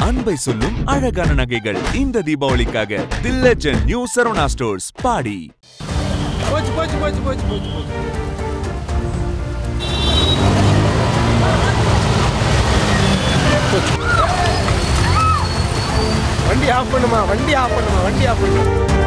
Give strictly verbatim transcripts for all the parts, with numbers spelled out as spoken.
அன்பை சொல்லும் அழகான நகைகள் இந்த தீபாவளிக்காக the legend new Saravana stores பாடி. போச்சு போச்சு போச்சு போச்சு போச்சு போச்சு. வண்டி ஆஃப் பண்ணுமா வண்டி ஆஃப் பண்ணுமா வண்டி ஆஃப் பண்ணுமா.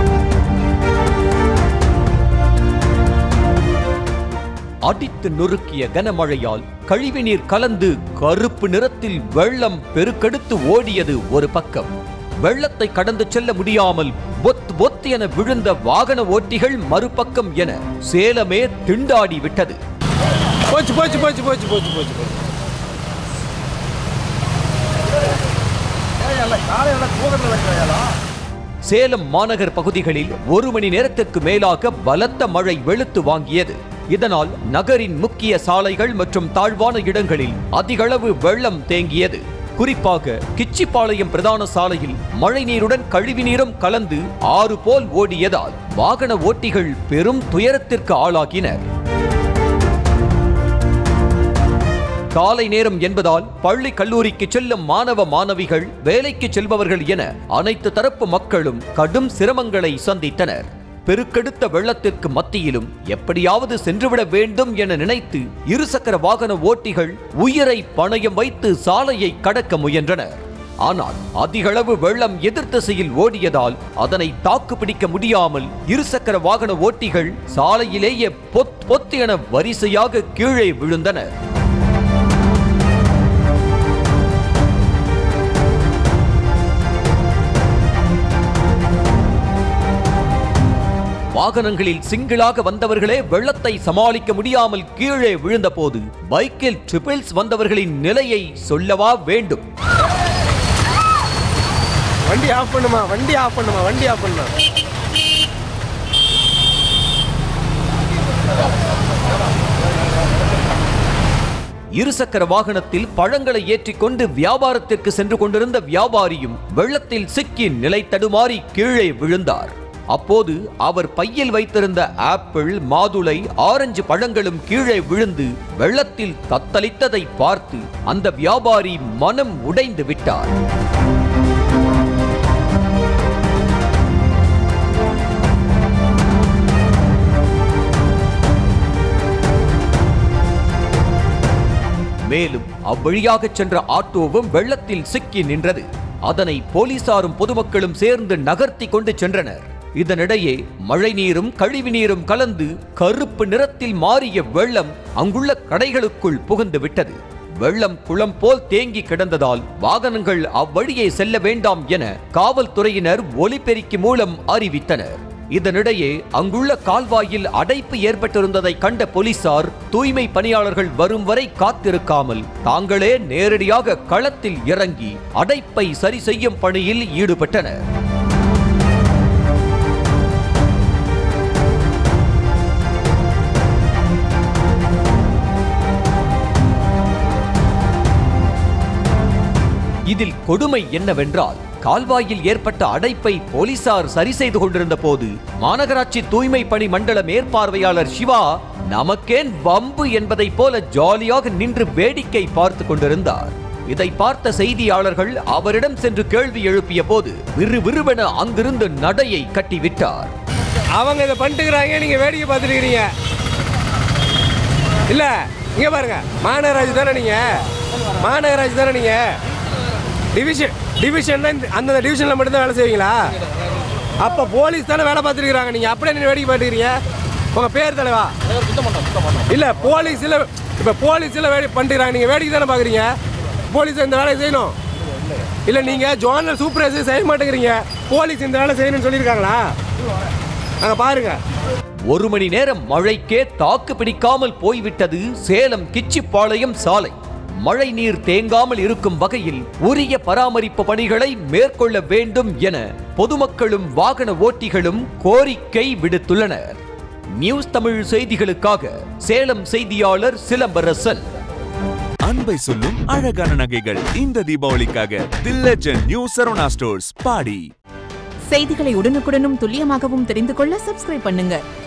அடித்து நொறுக்கிய கனமழையால் கழிவுநீர் கலந்து கருப்பு நிறத்தில் வெள்ளம் பெருக்கெடுத்து ஓடியது ஒரு பக்கம். வெள்ளத்தை கடந்து செல்ல முடியாமல் பொத் பொத் என விழுந்த வாகன ஓட்டிகள் மறுபக்கம் என சேலமே திண்டாடி விட்டது. போச்சு போச்சு போச்சு போச்சு போச்சு போச்சு போச்சு. சேலம் மாநகர் பகுதிகளில் ஒரு மணி நேரத்திற்கு மேலாக பலத்த மழை வெளுத்து வாங்கியது. இதனால் நகரின் முக்கிய சாலைகள் மற்றும் தாழ்வான இடங்களில் அதிகளவு வெள்ளம் தேங்கியது. குறிப்பாக கிச்சிப்பாளையம் பிரதான சாலையில் மழை நீருடன் கழிவு நீரும் கலந்து ஆறு போல் ஓடியதால் வாகன ஓட்டிகள் பெரும் துயரத்திற்கு ஆளாகினர். காலை நேரம் என்பதால் பள்ளி கல்லூரிக்கு செல்லும் மாணவ மாணவிகள், வேலைக்கு செல்பவர்கள் என அனைத்து தரப்பு மக்களும் கடும் சிரமங்களை சந்தித்தனர். பெருக்கெடுத்த வெள்ளத்திற்கு மத்தியிலும் எப்படியாவது சென்றுவிட வேண்டும் என நினைத்து இருசக்கர வாகன ஓட்டிகள் உயிரை பணயம் வைத்து சாலையை கடக்க முயன்றனர். ஆனால் அதிகளவு வெள்ளம் எதிர் திசையில் ஓடியதால் அதனை தாக்கு பிடிக்க முடியாமல் இருசக்கர வாகன ஓட்டிகள் சாலையிலேயே பொத் பொத் என வரிசையாக கீழே விழுந்தனர். வாகனங்களில் சிங்கிளாக வந்தவர்களே வெள்ளத்தை சமாளிக்க முடியாமல் கீழே விழுந்த போது பைக்கில் ட்ரிபிள்ஸ் வந்தவர்களின் நிலையை சொல்லவா வேண்டும். வண்டி ஆஃப் பண்ணுமா வண்டி ஆஃப் பண்ணுமா வண்டி ஆஃப் பண்ணுமா. இருசக்கர வாகனத்தில் பழங்களை ஏற்றிக்கொண்டு வியாபாரத்திற்கு சென்று கொண்டிருந்த வியாபாரியும் வெள்ளத்தில் சிக்கி நிலை தடுமாறி கீழே விழுந்தார். அப்போது அவர் பையில் வைத்திருந்த ஆப்பிள், மாதுளை, ஆரஞ்சு பழங்களும் கீழே விழுந்து வெள்ளத்தில் தத்தளித்ததை பார்த்து அந்த வியாபாரி மனம் உடைந்து விட்டார். மேலும் அவ்வழியாக சென்ற ஆட்டோவும் வெள்ளத்தில் சிக்கி நின்றது. அதனை போலீசாரும் பொதுமக்களும் சேர்ந்து நகர்த்தி கொண்டு சென்றனர். இதனிடையே மழை நீரும் கழிவு நீரும் கலந்து கருப்பு நிறத்தில் மாறிய வெள்ளம் அங்குள்ள கடைகளுக்குள் புகுந்து விட்டது. வெள்ளம் குளம் போல் தேங்கி கிடந்ததால் வாகனங்கள் அவ்வழியே செல்ல வேண்டாம் என காவல்துறையினர் ஒலிபெருக்கி மூலம் அறிவித்தனர். இதனிடையே அங்குள்ள கால்வாயில் அடைப்பு ஏற்பட்டிருந்ததை கண்ட போலீசார் தூய்மை பணியாளர்கள் வரும் வரை காத்திருக்காமல் தாங்களே நேரடியாக களத்தில் இறங்கி அடைப்பை சரி செய்யும் பணியில் ஈடுபட்டனர். இதில் கொடுமை என்னவென்றால், கால்வாயில் ஏற்பட்ட அடைப்பை போலீசார் சரி செய்து கொண்டிருந்த போது மாநகராட்சி தூய்மை பணி மண்டல மேற்பார்வையாளர் சிவா நமக்கேன் வம்பு என்பதை போல ஜாலியாக நின்று வேடிக்கை பார்த்து கொண்டிருந்தார். இதை பார்த்த செய்தியாளர்கள் அவரிடம் சென்று கேள்வி எழுப்பிய போது விறுவிறுவென அங்கிருந்து நடையை கட்டிவிட்டார். அவங்க இதை பண்ணிட்டுக்கிறாங்க, நீங்க வேடிக்கை பார்த்துருக்கிறீங்க இல்ல? இங்க பாருங்க, மாநகராட்சி தானே நீங்க, மாநகராட்சி தானே நீங்க. டிவிஷன் டிவிஷன் அந்த டிவிஷனில் மட்டும்தான் வேலை செய்வீங்களா? அப்போ போலீஸ் தானே வேலை பார்த்துருக்குறாங்க, நீங்கள் அப்படியே நீங்கள் வேடிக்கை பார்த்துக்கிறீங்க. உங்கள் பேர் தலைவா இல்லை போலீஸில், இப்போ போலீஸில் வேடி பண்ணிட்டுக்கிறாங்க, நீங்கள் வேடிக்கை தானே பார்க்குறீங்க. போலீஸ் இந்த வேலையை செய்யணும் இல்லை? நீங்கள் ஜோனல் சூப்பர்வைசர் செய்ய மாட்டேங்கிறீங்க, போலீஸ் இந்த வேலை செய்யணும்னு சொல்லியிருக்காங்களா? அங்கே பாருங்க. ஒரு மணி நேரம் மழைக்கே தாக்கு பிடிக்காமல் போய்விட்டது சேலம் கிச்சிப்பாளையம் சாலை. மழை நீர் தேங்காமல் இருக்கும் வகையில் உரிய பராமரிப்பு பணிகளை மேற்கொள்ள வேண்டும் என பொதுமக்களும் வாகன ஓட்டிகளும் கோரிக்கை விடுத்துள்ளனர். நியூஸ் தமிழ் செய்திகளுக்காக சேலம் செய்தியாளர் சிலம்பரசன். அன்பை சொல்லும் அழகான நகைகள் இந்த தீபாவளிக்காக the legend new Saravana stores பாடி. செய்திகளை உடனுக்குடனும் துல்லியமாகவும் தெரிந்து கொள்ள சப்ஸ்கிரைப் பண்ணுங்க.